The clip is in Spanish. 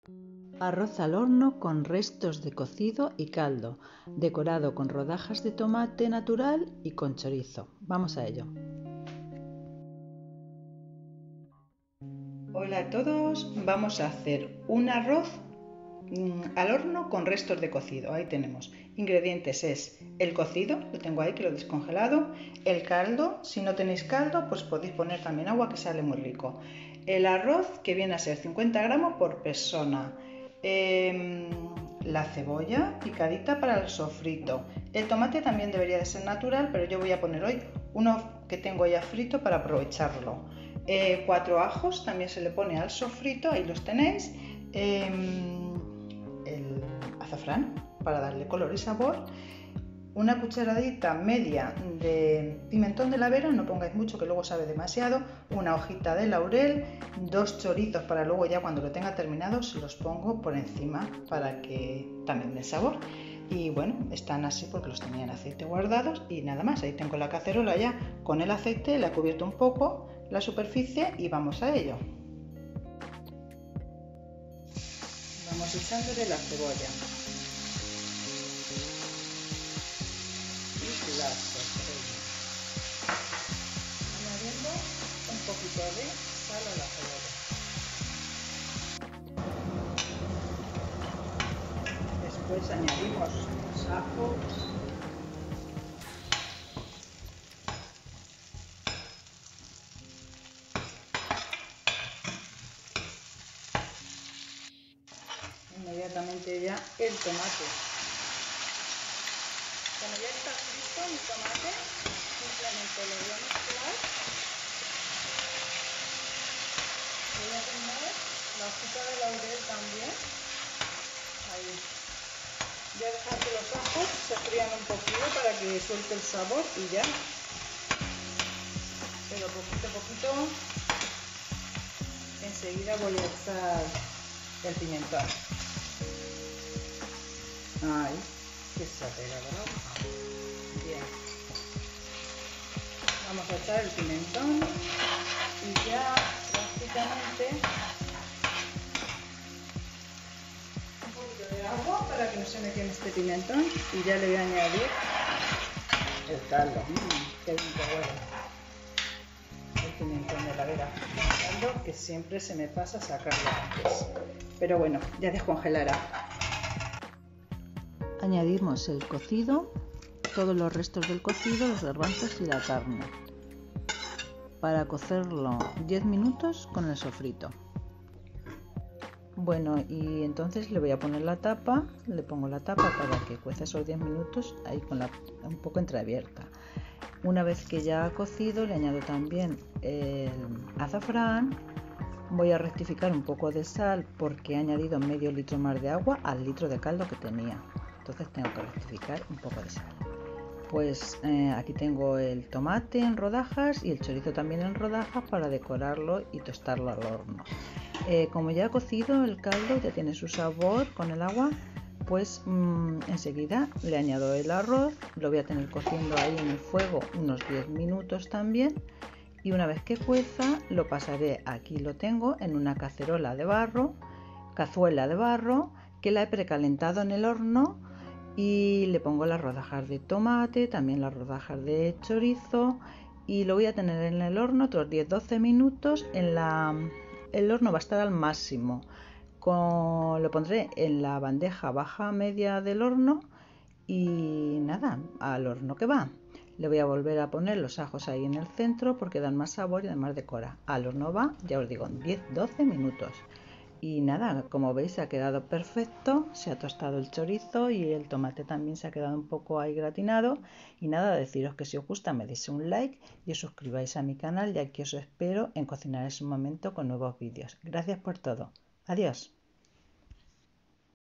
Arroz al horno con restos de cocido y caldo, decorado con rodajas de tomate natural y con chorizo. Vamos a ello. Hola a todos, vamos a hacer un arroz al horno con restos de cocido. Ahí tenemos. Ingredientes es el cocido, lo tengo ahí que lo he descongelado, el caldo, si no tenéis caldo pues podéis poner también agua que sale muy rico. El arroz que viene a ser 50 gramos por persona. La cebolla picadita para el sofrito. El tomate también debería de ser natural, pero yo voy a poner hoy uno que tengo ya frito para aprovecharlo. 4 ajos también se le pone al sofrito, ahí los tenéis. El azafrán para darle color y sabor. Una cucharadita media de pimentón de la vera, no pongáis mucho que luego sabe demasiado, una hojita de laurel, 2 chorizos para luego ya cuando lo tenga terminado se los pongo por encima para que también den sabor. Y bueno, están así porque los tenía en aceite guardados y nada más. Ahí tengo la cacerola ya con el aceite, la he cubierto un poco la superficie y vamos a ello. Vamos echándole la cebolla. Añadiendo un poquito de sal a la cebolla. Después añadimos los ajos. Inmediatamente ya el tomate. Cuando ya está listo el tomate, simplemente lo voy a mezclar. Voy a poner la hojita de laurel también. Ahí. Voy a dejar que los ajos se frían un poquito para que suelte el sabor y ya. Pero poquito a poquito, enseguida voy a echar el pimentón. Ay, que se ha pegado. Bien. Vamos a echar el pimentón y ya prácticamente un poquito de agua para que no se me queme este pimentón y ya le voy a añadir el caldo. Qué bien que huele. El pimentón de la vera. El caldo que siempre se me pasa sacarlo antes. Pero bueno, ya descongelará. Añadimos el cocido, todos los restos del cocido, los garbanzos y la carne, para cocerlo 10 minutos con el sofrito. Bueno, y entonces le voy a poner la tapa, le pongo la tapa para que cueza esos 10 minutos ahí con la un poco entreabierta. Una vez que ya ha cocido le añado también el azafrán. Voy a rectificar un poco de sal porque he añadido medio litro más de agua al litro de caldo que tenía. Entonces tengo que rectificar un poco de sal. Pues aquí tengo el tomate en rodajas y el chorizo también en rodajas para decorarlo y tostarlo al horno. Como ya ha cocido el caldo, ya tiene su sabor con el agua, pues enseguida le añado el arroz, lo voy a tener cociendo ahí en el fuego unos 10 minutos también. Y una vez que cueza lo pasaré, aquí lo tengo, en una cazuela de barro que la he precalentado en el horno y le pongo las rodajas de tomate, también las rodajas de chorizo y lo voy a tener en el horno otros 10-12 minutos. El horno va a estar al máximo. Lo pondré en la bandeja baja media del horno y nada, al horno que va. Le voy a volver a poner los ajos ahí en el centro porque dan más sabor y además decora. Al horno va, ya os digo, 10-12 minutos. Y nada, como veis ha quedado perfecto, se ha tostado el chorizo y el tomate también se ha quedado un poco ahí gratinado. Y nada, deciros que si os gusta me deis un like y os suscribáis a mi canal, ya que os espero en Cocinar en su Momento con nuevos vídeos. Gracias por todo. Adiós.